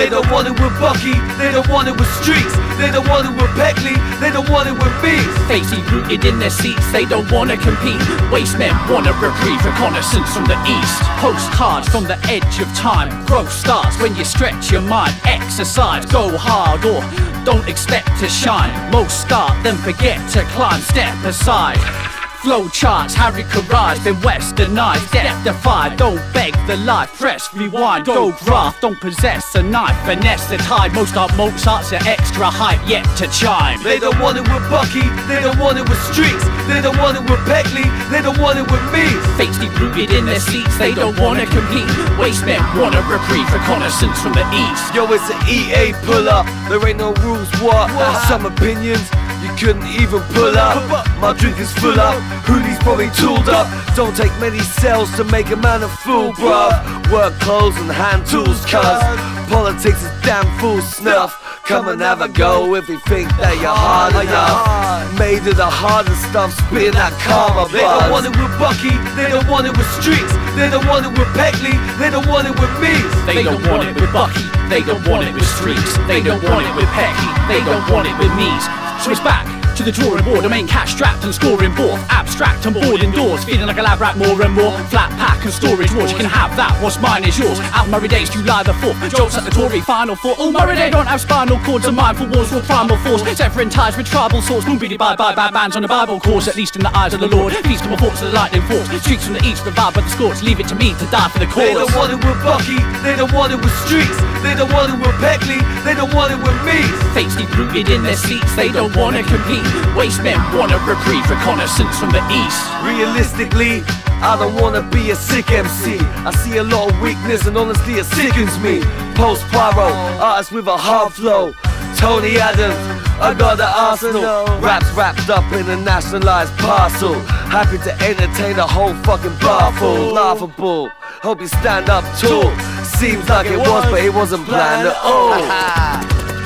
don't want it with Bucky, they don't want it with Streakz, they don't want it with Pekli, they don't want it with me. Facey rooted in their seats, they don't wanna compete. Waste men wanna reprieve, reconnaissance from the east. Postcards from the edge of time. Growth starts when you stretch your mind. Exercise, go hard or don't expect to shine. Most start, then forget to climb. Step aside. Flow charts, Harry Carrage, been westernized, death-defied. Don't beg the life, press rewind. Go graft, don't possess a knife, finesse the tide. Most art Mozart's are extra hype yet to chime. They don't want it with Bucky, they don't want it with Streakz, they don't want it with Pekli, they don't want it with me. Fates deep rooted in their seats, they don't wanna compete. Waste men wanna reprieve, reconnaissance from the east. Yo, it's an EA pull-up, there ain't no rules, what? Some opinions you couldn't even pull up. My drink is full up, hoodie's probably tooled up. Don't take many cells to make a man a fool, bruv. Work clothes and hand tools, cuz politics is damn full snuff. Come and have a go if you think that you're hard enough. Made of the hardest stuff, spitting that karma buzz. They don't want it with Bucky, they don't want it with Streakz, they don't want it with Pekli, they don't want it with me. They don't want it with Bucky, they don't want it with Streakz, they don't want it with Pekli, they don't want it with me. So it's back to the drawing board, the main cash strapped and scoring both. Abstract and bored indoors, feeling like a lab rat more and more. Flat pack and storage wars, you can have that, what's mine is yours. Out Murray Days, July the 4th, jokes at the Tory final four. Oh Murray Day don't have spinal cords and mindful wars, raw primal force. Severing ties with tribal swords, moonbeated by bad bands on the Bible course. At least in the eyes of the Lord, feast to my thoughts of the lightning force. Streaks from the east, revive by the scorch, leave it to me to die for the cause. They don't want it with Bucky, they don't want it with Streakz, they don't want it with Pekli, they don't want it with me. Fates deep rooted in their seats, they don't wanna compete. Waste men wanna reprieve, reconnaissance from the east. Realistically, I don't wanna be a sick MC. I see a lot of weakness and honestly it sickens me. Post-pyro, artist with a hard flow. Tony Adams, I got the arsenal. Raps wrapped up in a nationalized parcel. Happy to entertain a whole fucking bar full. Laughable, hope you stand up tall. Seems like it was, but it wasn't planned at all.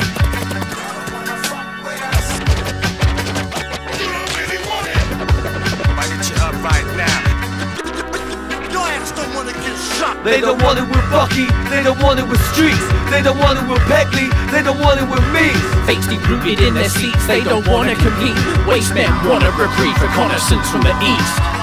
They don't want it with Bucky, they don't want it with Streakz, they don't want it with Pekli, they don't want it with me. Fates deep rooted in their seats, they don't wanna compete. Waste men wanna reprieve, reconnaissance from the east.